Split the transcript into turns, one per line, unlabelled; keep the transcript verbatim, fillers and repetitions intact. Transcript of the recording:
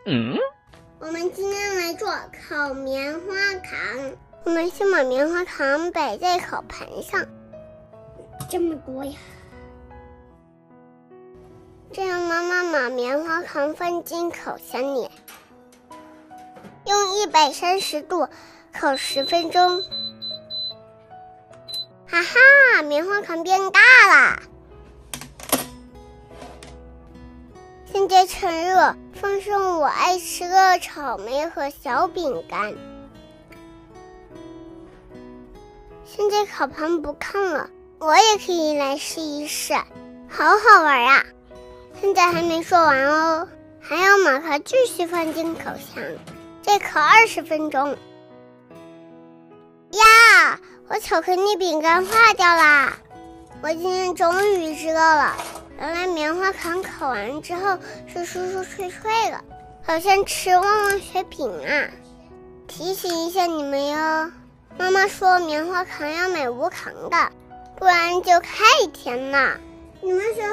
嗯，
我们今天来做烤棉花糖。我们先把棉花糖摆在烤盘上，这么多呀。这样妈妈把棉花糖放进烤箱里，用一百三十度烤十分钟。哈哈，棉花糖变大了。现在趁热，放上我爱吃的草莓和小饼干。现在烤盘不烫了，我也可以来试一试，好好玩啊！现在还没做完哦，还要把它继续放进烤箱，再烤二十分钟。呀，我巧克力饼干化掉啦！我今天终于知道了，原来棉花糖烤完之后是酥酥脆脆的，好像吃旺旺雪饼啊！提醒一下你们哟，妈妈说棉花糖要买无糖的，不然就太甜了。你们喜欢